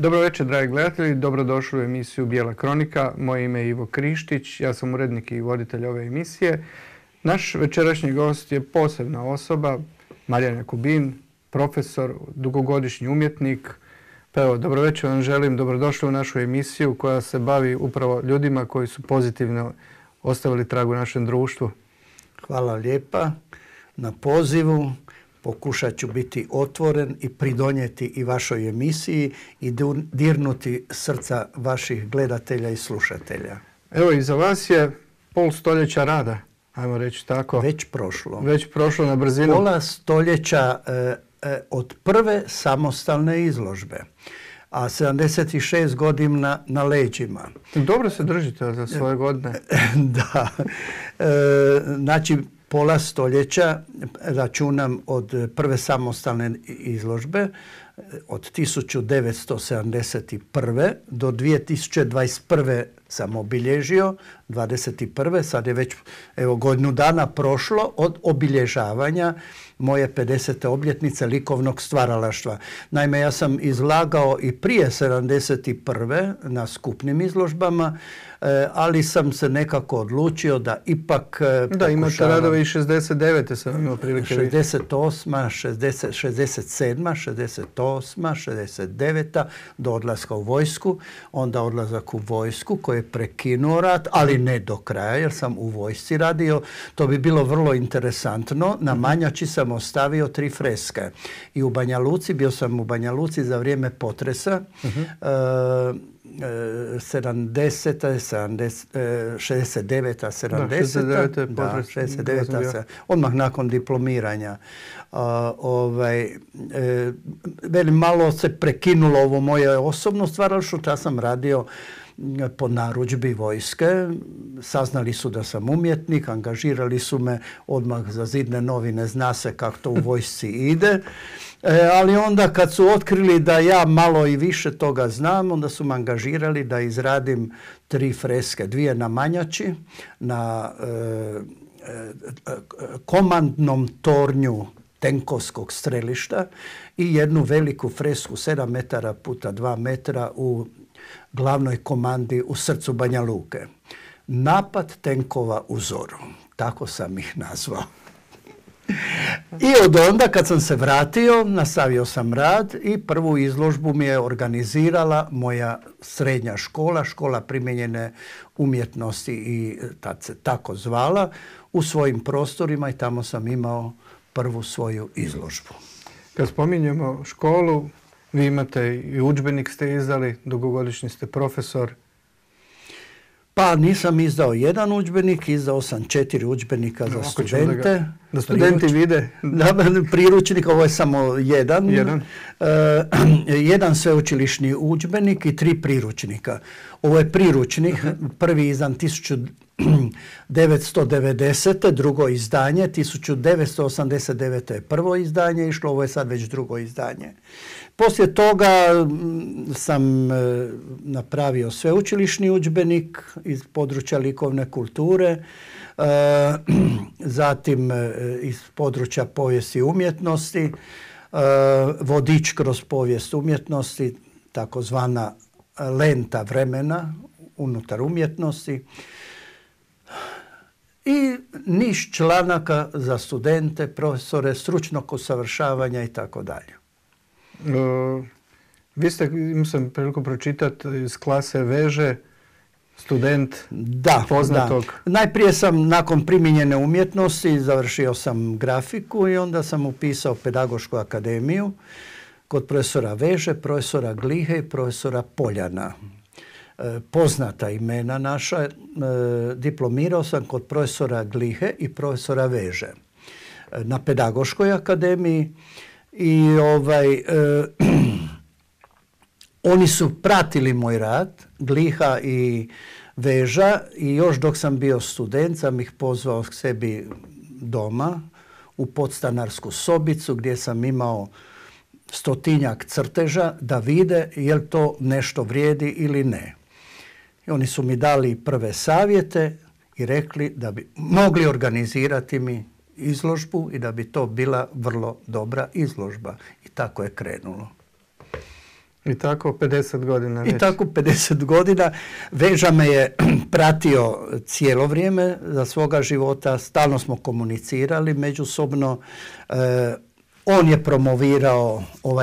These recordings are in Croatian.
Dobro večer, dragi gledatelji. Dobrodošli u emisiju Bijela kronika. Moje ime je Ivo Krištić. Ja sam urednik i voditelj ove emisije. Naš večerašnji gost je posebna osoba, Marijan Jakubin, profesor, dugogodišnji umjetnik. Pa evo, dobro večer vam želim. Dobrodošli u našu emisiju koja se bavi upravo ljudima koji su pozitivno ostavili trag u našem društvu. Hvala lijepa na pozivu. Pokušat ću biti otvoren i pridonijeti i vašoj emisiji i dirnuti srca vaših gledatelja i slušatelja. Evo, iza vas je pol stoljeća rada, ajmo reći tako. Već prošlo. Već prošlo na brzinu. Pola stoljeća od prve samostalne izložbe, a 76 godina na leđima. Dobro se držite za svoje godine. Da. Znači, pola stoljeća računam od prve samostalne izložbe od 1971. do 2021. sam obilježio, 21. sad je već godinu dana prošlo od obilježavanja moje 50. obljetnice likovnog stvaralaštva. Naime, ja sam izlagao i prije 71. na skupnim izložbama, ali sam se nekako odlučio da ipak Da, imate radove i 69. sam imao prilike. 68. 67. 68. 69. do odlaska u vojsku. Onda odlazak u vojsku koji je prekinuo rat, ali ne do kraja jer sam u vojsci radio. To bi bilo vrlo interesantno. Na Manjači sam ostavio 3 freske. I u Banja Luci, bio sam u Banja Luci za vrijeme potresa. 69. Odmah nakon diplomiranja. Malo se prekinulo ovo moje osobno stvaralaštvo, ja sam radio po narudžbi vojske. Saznali su da sam umjetnik, angažirali su me odmah za Zidne novine, zna se kako to u vojsci ide. Ali onda kad su otkrili da ja malo i više toga znam, onda su me angažirali da izradim 3 freske. 2 na Manjači, na komandnom tornju tenkovskog strelišta i jednu veliku fresku 7 metara puta 2 metra u glavnoj komandi u srcu Banja Luke. Napad tenkova u zoru. Tako sam ih nazvao. I od onda kad sam se vratio, nastavio sam rad i prvu izložbu mi je organizirala moja srednja škola, škola primijenjene umjetnosti i tad se tako zvala, u svojim prostorima i tamo sam imao prvu svoju izložbu. Kad spominjemo školu, vi imate i udžbenik ste izdali, dugogodišnji ste profesor. Pa nisam izdao jedan udžbenik, izdao sam 4 udžbenika za studente. Da studenti vide. Priručnik, ovo je samo jedan. Jedan sveučilišni udžbenik i 3 priručnika. Ovo je priručnik, prvi izdan 1990. drugo izdanje, 1989. je prvo izdanje išlo, ovo je sad već drugo izdanje. Poslije toga sam napravio sveučilišni udžbenik iz područja likovne kulture, zatim iz područja povijesti umjetnosti, vodič kroz povijest umjetnosti, takozvana lenta vremena unutar umjetnosti i niz članaka za studente, profesore, stručnog usavršavanja i tako dalje. Vi ste, imao sam priliku pročitati, iz klase veže, student poznatog. Da. Najprije sam nakon primijenjene umjetnosti završio sam grafiku i onda sam upisao Pedagošku akademiju kod profesora Veže, profesora Glihe i profesora Poljana. Poznata imena naša. Diplomirao sam kod profesora Glihe i profesora Veže na Pedagoškoj akademiji i oni su pratili moj rad, Gliha i Veža, i još dok sam bio student sam ih pozvao k sebi doma u podstanarsku sobicu gdje sam imao 100-tinjak crteža da vide je li to nešto vrijedi ili ne. I oni su mi dali prve savjete i rekli da bi mogli organizirati mi izložbu i da bi to bila vrlo dobra izložba. I tako je krenulo. I tako 50 godina već. I tako 50 godina. Veža me je pratio cijelo vrijeme za svoga života. Stalno smo komunicirali međusobno. On je promovirao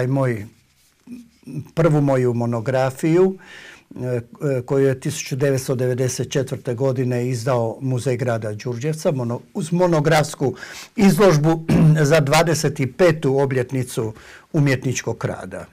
prvu moju monografiju koju je 1994. godine izdao Muzej grada Đurđevca uz monografsku izložbu za 25. obljetnicu umjetničkog rada.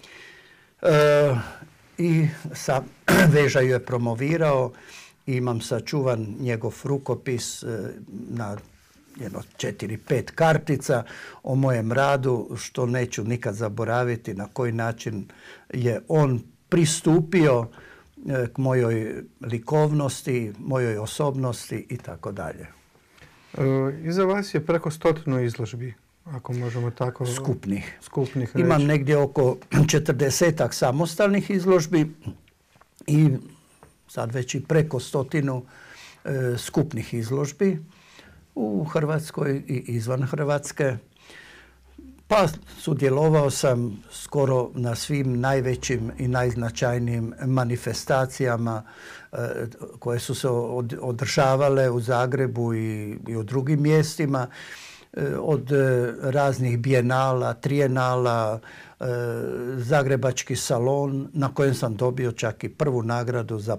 I Veža ju je promovirao. Imam sačuvan njegov rukopis na 4-5 kartica o mojem radu, što neću nikad zaboraviti na koji način je on pristupio k mojoj likovnosti, mojoj osobnosti i tako dalje. Iza vas je preko 100 izložbi, ako možemo tako... Skupnih reći. Imam negdje oko 40-ak samostalnih izložbi i sad već i preko 100 skupnih izložbi u Hrvatskoj i izvan Hrvatske. Pa sudjelovao sam skoro na svim najvećim i najznačajnijim manifestacijama koje su se održavale u Zagrebu i u drugim mjestima, od raznih bijenala, trijenala, Zagrebački salon, na kojem sam dobio čak i prvu nagradu za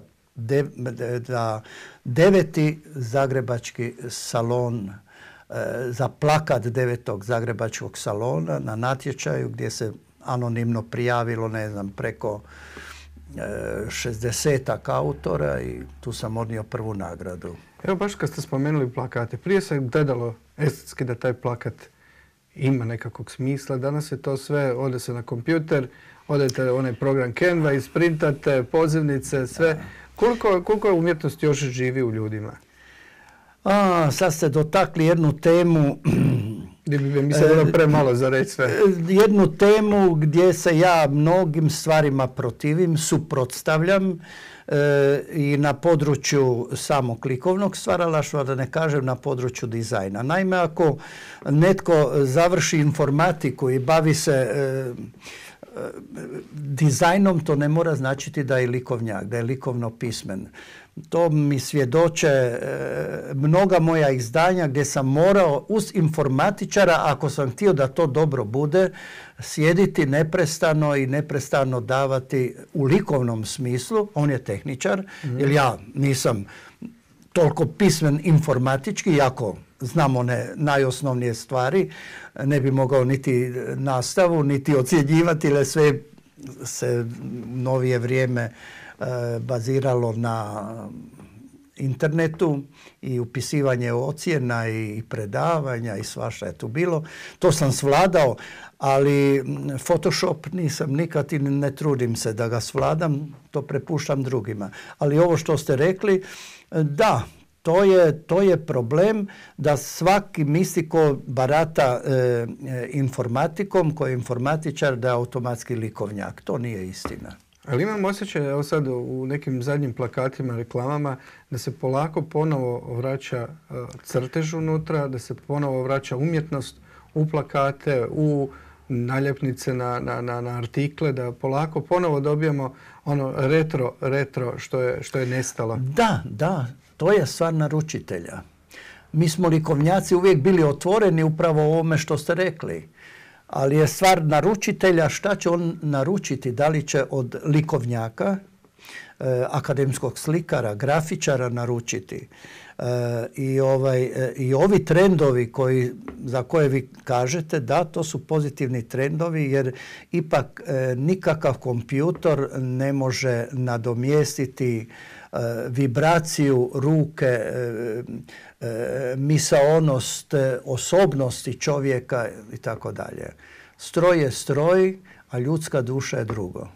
9. Zagrebački salon, za plakat 9. Zagrebačkog salona na natječaju gdje se anonimno prijavilo, preko 60-ak autora i tu sam odnio prvu nagradu. Evo baš kad ste spomenuli plakate, prije se gledalo estetski da taj plakat ima nekakvog smisla, danas je to sve, ode se na kompjuter, odete onaj program Canva, isprintate, pozivnice, sve. Koliko je umjetnost još živi u ljudima? Sad ste dotakli jednu temu... Mi se bilo premalo za reći sve. Jednu temu gdje se ja mnogim stvarima protivim, suprotstavljam i na području samog likovnog stvaralaštva, da ne kažem na području dizajna. Naime, ako netko završi informatiku i bavi se dizajnom, to ne mora značiti da je likovnjak, da je likovno pismen. To mi svjedoče mnoga moja izdanja gdje sam morao uz informatičara, ako sam htio da to dobro bude, sjediti neprestano i neprestano davati u likovnom smislu. On je tehničar, jer ja nisam toliko pismen informatički, iako znam one najosnovnije stvari, ne bi mogao niti nastavu, niti ocjenjivati, jer sve se novije vrijeme baziralo na internetu i upisivanje ocjena i predavanja i svašta je tu bilo. To sam svladao, ali Photoshop nisam nikad i ne trudim se da ga svladam, to prepuštam drugima. Ali ovo što ste rekli, da, to je problem da svaki misli ko barata informatikom, ko je informatičar, da je automatski likovnjak. To nije istina. Ali imam osjećaj, evo sad u nekim zadnjim plakatima, reklamama, da se polako ponovo vraća crtež unutra, da se ponovo vraća umjetnost u plakate, u naljepnice na artikle, da polako ponovo dobijemo ono retro što je nestalo. Da, to je stvar naručitelja. Mi smo likovnjaci uvijek bili otvoreni upravo ovome što ste rekli. Ali je stvar naručitelja šta će on naručiti, da li će od likovnjaka, akademskog slikara, grafičara naručiti. I ovi trendovi za koje vi kažete, da, to su pozitivni trendovi, jer ipak nikakav kompjutor ne može nadomjestiti vibraciju ruke, misaonost, osobnosti čovjeka i tako dalje. Stroj je stroj, a ljudska duša je drugo.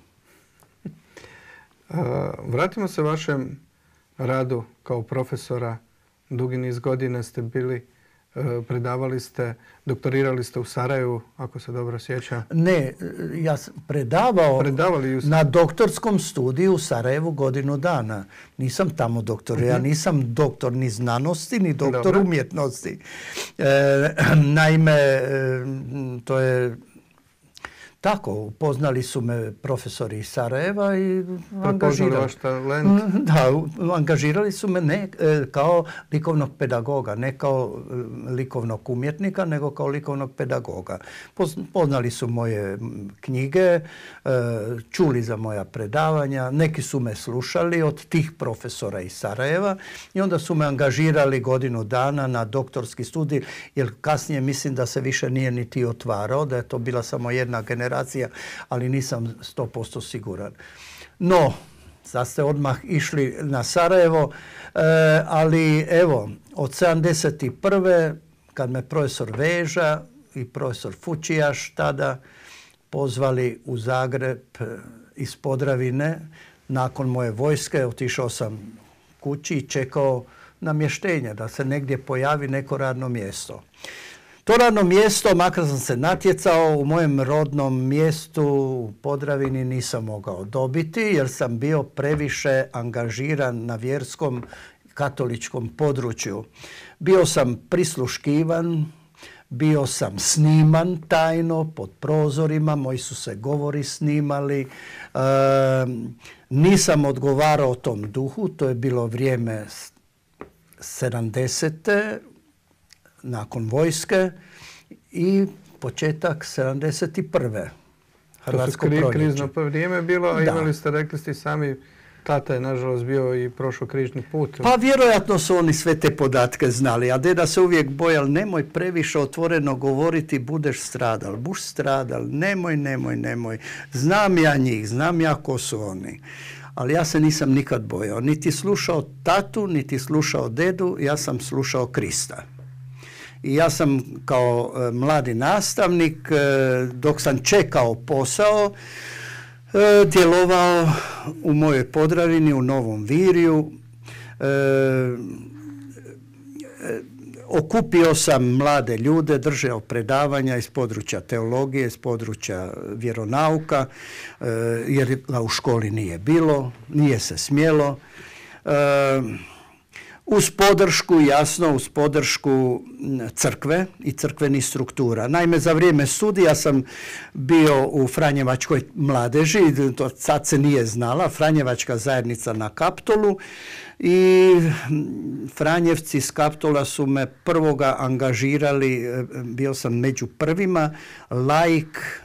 Vratimo se vašem radu kao profesora. Dugi niz godina ste bili, predavali ste, doktorirali ste u Sarajevu, ako se dobro sjećam. Ne, ja sam predavao na doktorskom studiju u Sarajevu godinu dana. Nisam tamo doktor, ja nisam doktor ni znanosti, ni doktor umjetnosti. Naime, Tako, upoznali su me profesori iz Sarajeva i prepoznali vaš talent. Da, angažirali su me ne kao likovnog pedagoga, ne kao likovnog umjetnika, nego kao likovnog pedagoga. Poznali su moje knjige, čuli za moja predavanja, neki su me slušali od tih profesora iz Sarajeva i onda su me angažirali godinu dana na doktorski studij, jer kasnije mislim da se više nije niti otvarao, da je to bila samo jedna generacija, ali nisam 100% siguran. No, sad ste odmah išli na Sarajevo, ali evo, od 71. kad me profesor Veža i profesor Fučijaš tada pozvali u Zagreb iz Podravine, nakon moje vojske otišao sam kući i čekao namještenje, da se negdje pojavi neko radno mjesto. To radno mjesto, makar sam se natjecao, u mojem rodnom mjestu u Podravini nisam mogao dobiti jer sam bio previše angažiran na vjerskom katoličkom području. Bio sam prisluškivan, bio sam sniman tajno pod prozorima, moji su se govori snimali. Nisam odgovarao tom duhu, to je bilo vrijeme 70. nakon vojske i početak 71. Hrvatsko proljeće. To su krizno vrijeme bilo, a imali ste, rekli ste sami, tata je nažalost bio i prošao križni put. Pa vjerojatno su oni sve te podatke znali, a deda se uvijek bojal, nemoj previše otvoreno govoriti, buš stradal, nemoj. Znam ja njih, znam ja ko su oni. Ali ja se nisam nikad bojao, niti slušao tatu, niti slušao dedu, ja sam slušao Krista. I ja sam kao mladi nastavnik, dok sam čekao posao, djelovao u mojoj Podravini, u Novom Virju. Okupio sam mlade ljude, držao predavanja iz područja teologije, iz područja vjeronauka, jer u školi nije bilo, nije se smjelo. Uz podršku, jasno, uz podršku crkve i crkvenih struktura. Naime, za vrijeme studija sam bio u Franjevačkoj mladeži, to sad se nije znala, Franjevačka zajednica na Kaptolu, i Franjevci iz Kaptola su me prvoga angažirali, bio sam među prvima, laik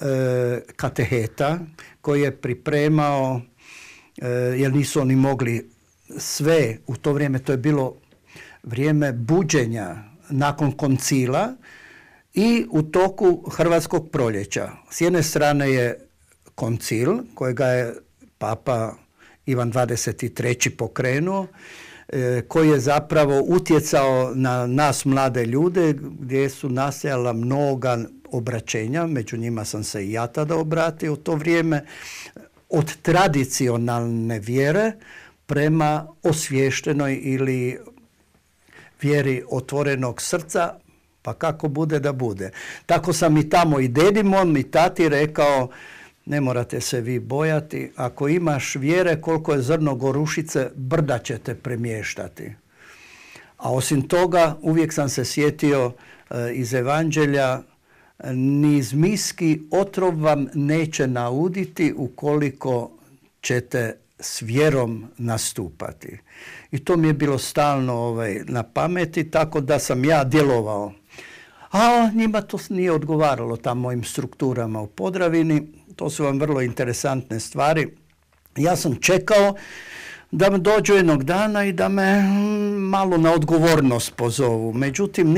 kateheta koji je pripremao, jer nisu oni mogli sve, u to vrijeme to je bilo vrijeme buđenja nakon koncila i u toku Hrvatskog proljeća. S jedne strane je koncil kojega je Papa Ivan XXIII pokrenuo, koji je zapravo utjecao na nas mlade ljude, gdje su nastajala mnoga obraćenja, među njima sam se i ja tada obratio u to vrijeme, od tradicionalne vjere prema osviještenoj ili vjeri otvorenog srca, pa kako bude da bude. Tako sam i tamo i dedi mom i tati rekao, ne morate se vi bojati, ako imaš vjere koliko je zrno gorušice, brda ćete premještati. A osim toga, uvijek sam se sjetio iz Evanđelja, ni zmijski otrov vam neće nauditi ukoliko ćete s vjerom nastupati. I to mi je bilo stalno na pameti, tako da sam ja djelovao. A njima to nije odgovaralo, tam mojim strukturama u Podravini. To su vam vrlo interesantne stvari. Ja sam čekao da me dođu jednog dana i da me malo na odgovornost pozovu. Međutim,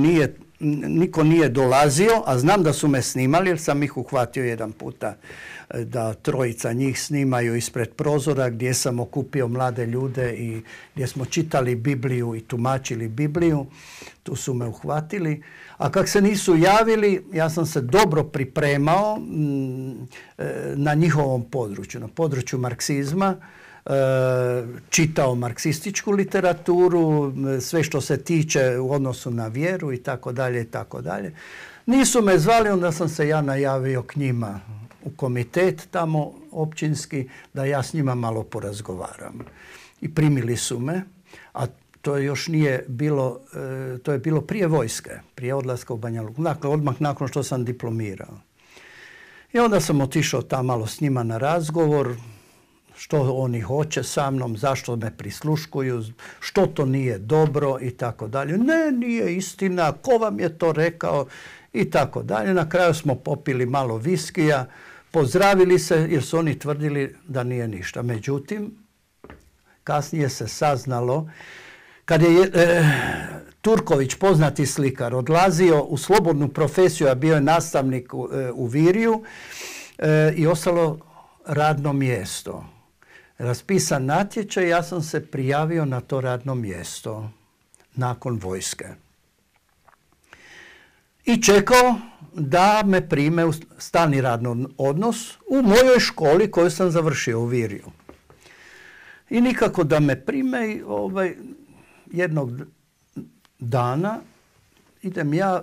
niko nije dolazio, a znam da su me snimali, jer sam ih uhvatio jedan puta da trojica njih snimaju ispred prozora gdje sam okupio mlade ljude i gdje smo čitali Bibliju i tumačili Bibliju. Tu su me uhvatili. A kak se nisu javili, ja sam se dobro pripremao na njihovom području, na području marksizma, čitao marksističku literaturu, sve što se tiče u odnosu na vjeru i tako dalje i tako dalje. Nisu me zvali, onda sam se ja najavio k njima u komitet tamo općinski da ja s njima malo porazgovaram. I primili su me, a to još nije bilo, to je bilo prije vojske, prije odlaska u Banja Luku, dakle odmah nakon što sam diplomirao. I onda sam otišao tamo malo s njima na razgovor, što oni hoće sa mnom, zašto me prisluškuju, što to nije dobro i tako dalje. Ne, nije istina, ko vam je to rekao i tako dalje. Na kraju smo popili malo viskija, pozdravili se jer su oni tvrdili da nije ništa. Međutim, kasnije se saznalo, kad je Turković, poznati slikar, odlazio u slobodnu profesiju, a bio je nastavnik u Virju i ostalo radno mjesto. Raspisan natječaj, ja sam se prijavio na to radno mjesto nakon vojske. I čekao da me prime u stalni radni odnos u mojoj školi koju sam završio u Virju. I nikako da me prime i jednog dana idem ja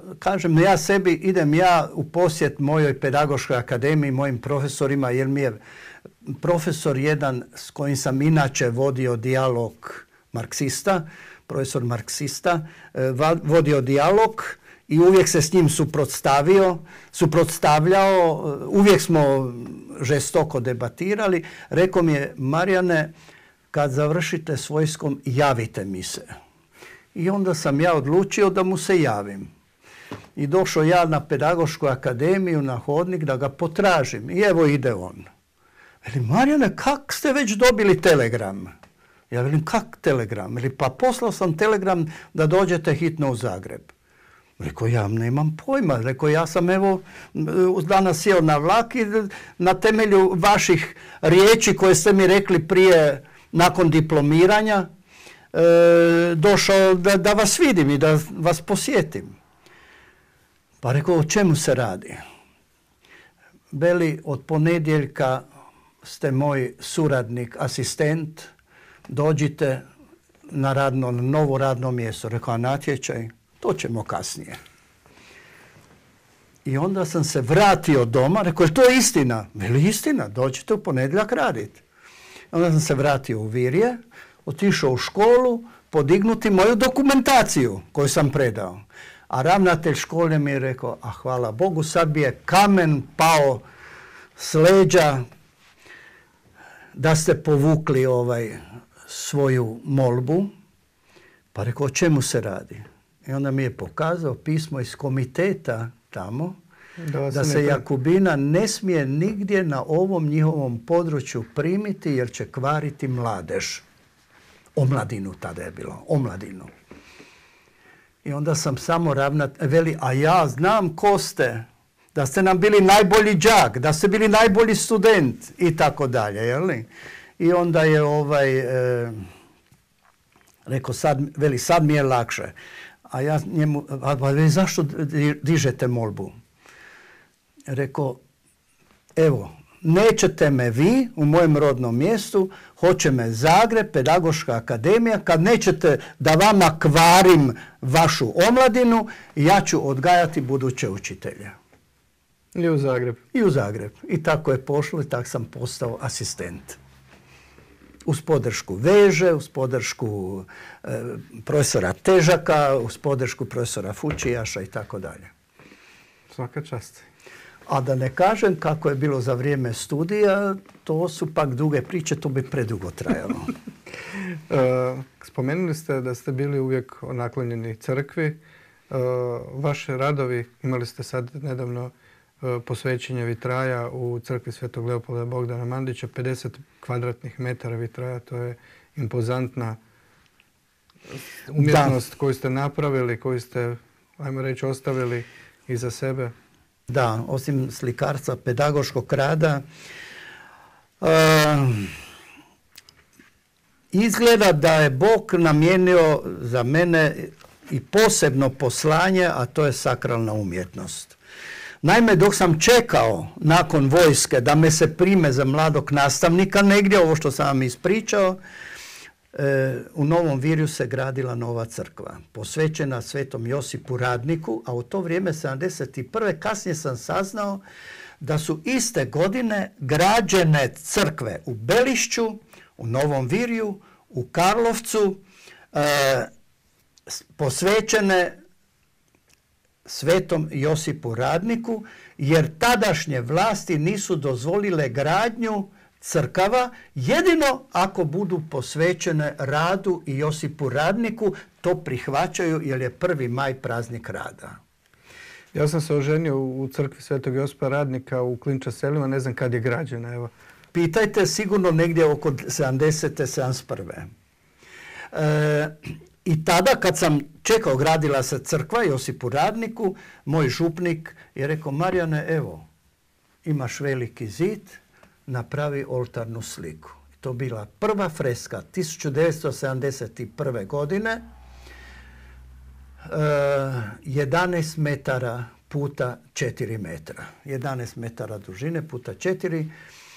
u posjet mojoj pedagoškoj akademiji, mojim profesorima, jer mi je profesor jedan s kojim sam inače vodio dijalog marksista, profesor marksista, vodio dijalog i uvijek se s njim suprotstavljao, uvijek smo žestoko debatirali. Rekao mi je: Marijane, kad završite s vojskom, javite mi se. I onda sam ja odlučio da mu se javim. I došao ja na pedagošku akademiju, na hodnik, da ga potražim. I evo ide on. Veli: Marijane, kak ste već dobili telegram? Ja velim: kak telegram? Veli: pa poslao sam telegram da dođete hitno u Zagreb. Rekao: ja nemam pojma. Rekao: ja sam evo danas sjeo na vlak i na temelju vaših riječi koje ste mi rekli prije, nakon diplomiranja, došao da vas vidim i da vas posjetim. Pa rekao: o čemu se radi? Veli: od ponedjeljka ste moj suradnik, asistent, dođite na novo radno mjesto. Rekao: a natječaj? To ćemo kasnije. I onda sam se vratio doma, rekao: to je istina? Veli: istina, dođite u ponedjeljak raditi. Onda sam se vratio u Virje, otišao u školu, podignuti moju dokumentaciju koju sam predao. A ravnatelj škole mi je rekao: a hvala Bogu, sad bi je kamen pao s leđa da ste povukli svoju molbu. Pa rekao: o čemu se radi? I onda mi je pokazao pismo iz komiteta tamo, da se Jakubina ne smije nigdje na ovom njihovom području primiti jer će kvariti mladež. Omladinu tada je bilo, omladinu. I onda sam samo veli: a ja znam ko ste, da ste nam bili najbolji đak, da ste bili najbolji student i tako dalje, jel li? I onda je rekao: sad mi je lakše. A ja njemu: veli, zašto dižete molbu? Rekao: evo, nećete me vi u mojem rodnom mjestu, hoće me Zagreb, pedagoška akademija. Kad nećete da vama kvarim vašu omladinu, ja ću odgajati buduće učitelje. I u Zagreb. I u Zagreb. I tako je pošlo i tako sam postao asistent. Uz podršku Veže, uz podršku profesora Težaka, uz podršku profesora Fučijaša i tako dalje. Svaka čast. A da ne kažem kako je bilo za vrijeme studija, to su pak duge priče, to bi predugo trajalo. Spomenuli ste da ste bili uvijek naklonjeni crkvi. Vaše radovi, imali ste sad nedavno posvećenje vitraja u crkvi Svetog Leopolda Bogdana Mandića, 50 kvadratnih metara vitraja, to je impozantna umjetnost koju ste napravili, koju ste, ajmo reći, ostavili iza sebe. Da, osim slikarstva, pedagoškog rada, izgleda da je Bog namijenio za mene i posebno poslanje, a to je sakralna umjetnost. Naime, dok sam čekao nakon vojske da me se prime za mladog nastavnika negdje, ovo što sam vam ispričao, u Novom Virju se gradila nova crkva, posvećena Svetom Josipu Radniku, a u to vrijeme 71. kasnije sam saznao da su iste godine građene crkve u Belišću, u Novom Virju, u Karlovcu, posvećene Svetom Josipu Radniku, jer tadašnje vlasti nisu dozvolile gradnju crkava, jedino ako budu posvećene radu i Josipu Radniku, to prihvaćaju jer je 1. maj praznik rada. Ja sam se oženio u crkvi Svetog Josipa Radnika u Klinča selima, ne znam kad je građena, evo. Pitajte, sigurno negdje oko 70. 71. I tada kad sam čekao, gradila se crkva Josipu Radniku, moj župnik je rekao, Marijane, evo, imaš veliki zid, napravi oltarnu sliku. To bila prva freska 1971. godine, 11 metara puta 4 metra. 11 metara dužine puta 4.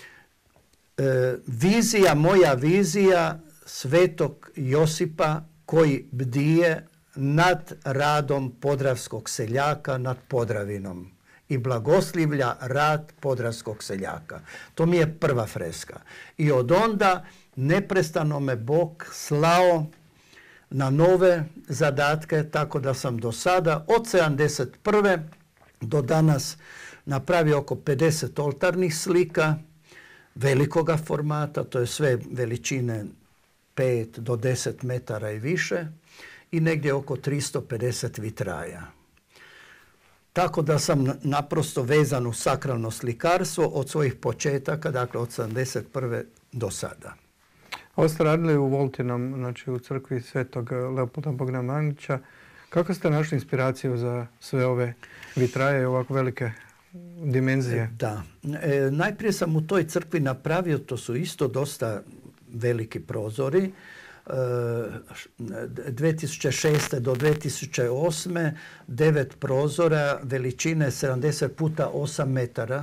Vizija, moja vizija Svetog Josipa koji bdije nad radom podravskog seljaka, nad Podravinom i blagoslivlja rad podravskog seljaka. To mi je prva freska. I od onda neprestano me Bog slao na nove zadatke, tako da sam do sada od 71. do danas napravio oko 50 oltarnih slika velikoga formata, to je sve veličine 5 do 10 metara i više, i negdje oko 350 vitraja. Tako da sam naprosto vezan u sakralno slikarstvo od svojih početaka, dakle od 71. do sada. Ovo ste radili u Voltinom, znači u crkvi Svetog Leopolda Bogdana Mandića. Kako ste našli inspiraciju za sve ove vitraje i ovako velike dimenzije? Da. Najprije sam u toj crkvi napravio, to su isto dosta veliki prozori, 2006. do 2008. 9 prozora veličine 70 puta 8 metara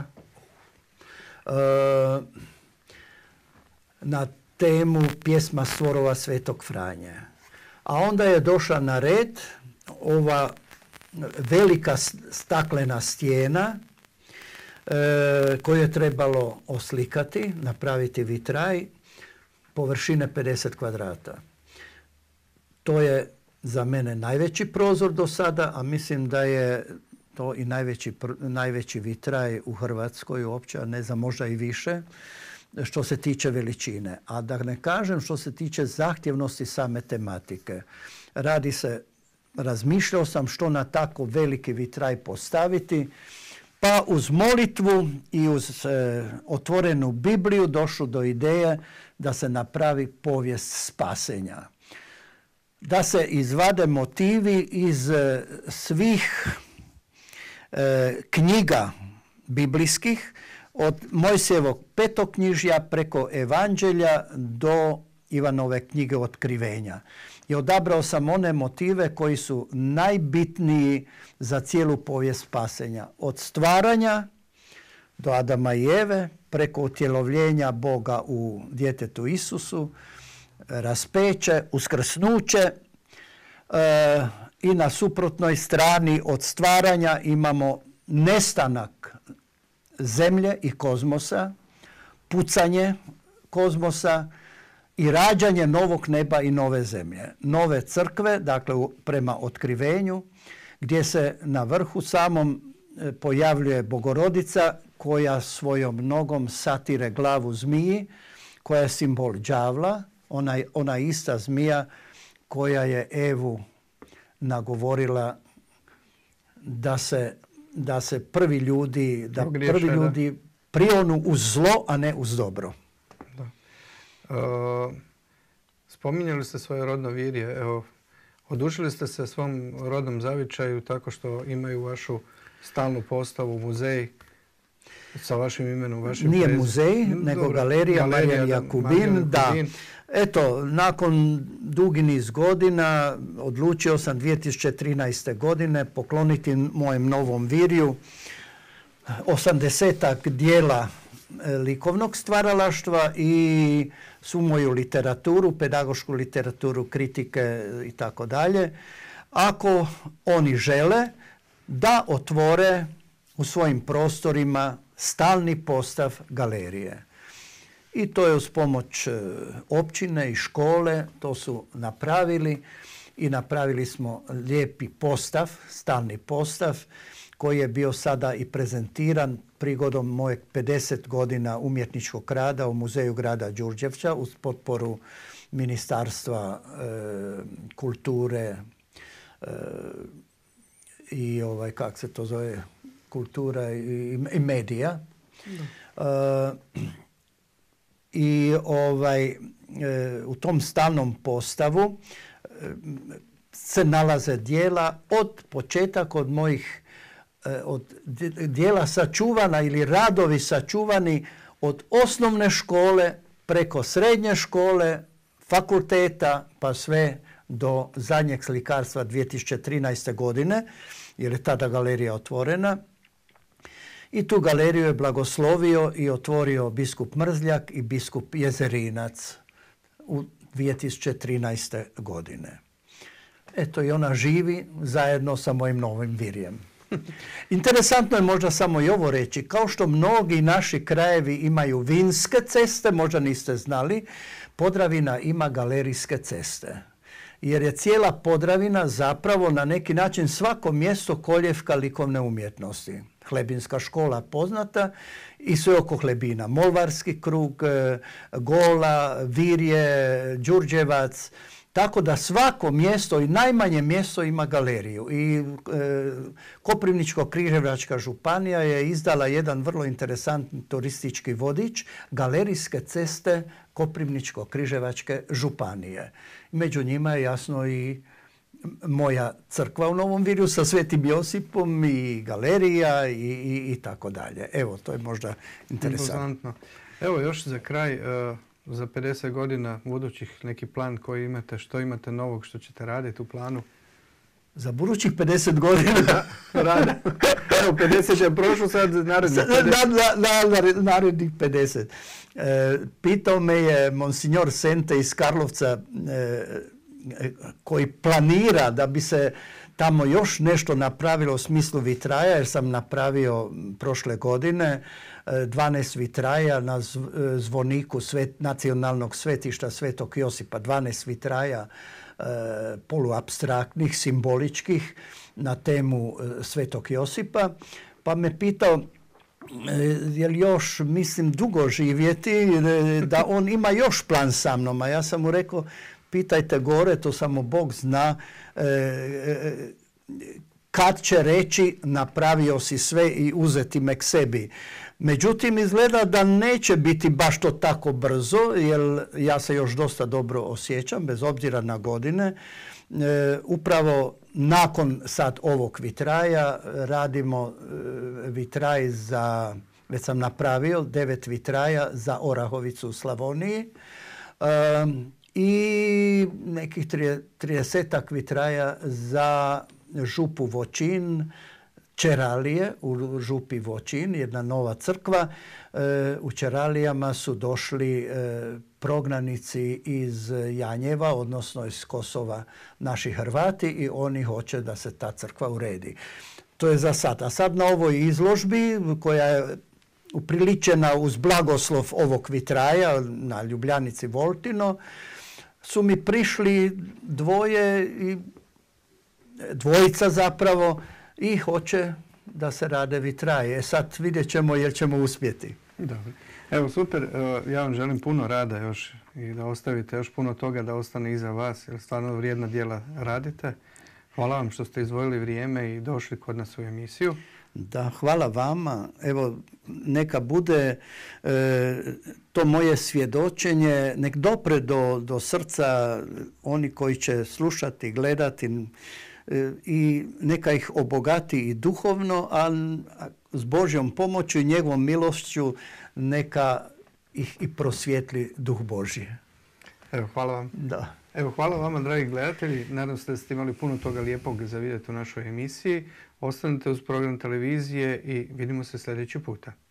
na temu pjesma Stvorova Svetog Franje. A onda je došla na red ova velika staklena stijena koju je trebalo oslikati, napraviti vitraj površine 50 kvadrata. To je za mene najveći prozor do sada, a mislim da je to i najveći vitraj u Hrvatskoj uopće, a ne znam, možda i više, što se tiče veličine. A da ne kažem što se tiče zahtjevnosti same tematike. Razmišljao sam što na tako veliki vitraj postaviti, pa uz molitvu i uz otvorenu Bibliju došlo do ideje da se napravi povijest spasenja. Da se izvade motivi iz svih knjiga biblijskih, od Mojsijevog petoknjižja preko Evanđelja do Ivanove knjige Otkrivenja. I odabrao sam one motive koji su najbitniji za cijelu povijest spasenja. Od stvaranja do Adama i Eve, preko utjelovljenja Boga u djetetu Isusu, raspeće, uskrsnuće, i na suprotnoj strani od stvaranja imamo nestanak zemlje i kozmosa, pucanje kozmosa i rađanje novog neba i nove zemlje. Nove crkve, dakle prema otkrivenju, gdje se na vrhu samom pojavljuje Bogorodica koja svojom nogom satire glavu zmiji, koja je simbol đavla, ona ista zmija koja je Evu nagovorila da prvi ljudi prionu uz zlo, a ne uz dobro. Da. Spominjali ste svoje rodno virje. Evo, odušili ste se svom rodnom zavičaju tako što imaju vašu stalnu postavu, muzej sa vašim imenom, vašim Nije muzej, nego galerija Marijan Jakubin. Da. Eto, nakon dugi niz godina odlučio sam 2013. godine pokloniti mojem novom virju 80-ak dijela likovnog stvaralaštva i svu moju literaturu, pedagošku literaturu, kritike i tako dalje. Ako oni žele da otvore u svojim prostorima stalni postav galerije. I to je uz pomoć općine i škole, to su napravili. i napravili smo lijepi postav, stalni postav, koji je bio sada i prezentiran prigodom mojeg 50 godina umjetničkog rada u Muzeju grada Đurđevča uz potporu Ministarstva kulture i kako se to zove, kultura i medija. I u tom stalnom postavu se nalaze dijela od početaka od mojih dijela sačuvana ili radovi sačuvani od osnovne škole preko srednje škole, fakulteta pa sve do zadnjeg slikarstva 2013. godine, jer je tada galerija otvorena. I tu galeriju je blagoslovio i otvorio biskup Mrzljak i biskup Jezerinac u 2013. godine. Eto, i ona živi zajedno sa mojim novim virjem. Interesantno je možda samo i ovo reći, kao što mnogi naši krajevi imaju vinske ceste, možda niste znali, Podravina ima galerijske ceste. Jer je cijela Podravina zapravo na neki način svako mjesto koljevka likovne umjetnosti. Hlebinska škola poznata i sve oko Hlebina. Molvarski krug, Gola, Virje, Đurđevac. Tako da svako mjesto i najmanje mjesto ima galeriju. I Koprivničko-križevačka županija je izdala jedan vrlo interesantni turistički vodič, Galerijske ceste Koprivničko-križevačke županije. Među njima je jasno i moja crkva u Novom Virju sa Svetim Josipom i galerija i tako dalje. Evo, to je možda interesantno. Evo još za kraj, za 50 godina budućih neki plan koji imate, što imate novog, što ćete raditi u planu? Za budućih 50 godina rada. Evo, 50 je prošlo, sad narednih 50. Narednih 50. Pitao me je monsignor Sente iz Karlovca, koji planira da bi se tamo još nešto napravilo u smislu vitraja, jer sam napravio prošle godine 12 vitraja na zvoniku nacionalnog svetišta Svetog Josipa, 12 vitraja poluapstraktnih, simboličkih na temu Svetog Josipa, pa me pitao je li još, mislim, dugo živjeti, da on ima još plan sa mnom, a ja sam mu rekao, pitajte gore, to samo Bog zna kad će reći napravio si sve i uzeti me k sebi. Međutim, izgleda da neće biti baš to tako brzo, jer ja se još dosta dobro osjećam, bez obzira na godine. Upravo nakon sad ovog vitraja radimo vitraj za, već sam napravio 9 vitraja za Orahovicu u Slavoniji i nekih 30-ak vitraja za župu Voćin, Čeralije u župi Voćin, jedna nova crkva. U Čeralijama su došli prognanici iz Janjeva, odnosno iz Kosova, naši Hrvati, i oni hoće da se ta crkva uredi. To je za sad. A sad na ovoj izložbi, koja je upriličena uz blagoslov ovog vitraja na Ljubljanici Voltino, su mi prišli dvojica zapravo, i hoće da se rade vitraje. Sad vidjet ćemo jer ćemo uspjeti. Dobro. Evo, super. Ja vam želim puno rada još i da ostavite još puno toga da ostane iza vas, jer stvarno vrijedna djela radite. Hvala vam što ste izdvojili vrijeme i došli kod nas u emisiju. Da, hvala vama. Evo, neka bude to moje svjedočenje, nek dopre do srca oni koji će slušati, gledati, i neka ih obogati i duhovno, a s Božjom pomoću i njegovom milošću neka ih i prosvijetli duh Božji. Evo, hvala vam. Da. Evo, hvala vama, dragi gledatelji. Nadam se da ste imali puno toga lijepog za vidjeti u našoj emisiji. Ostanite uz program televizije i vidimo se sljedeći puta.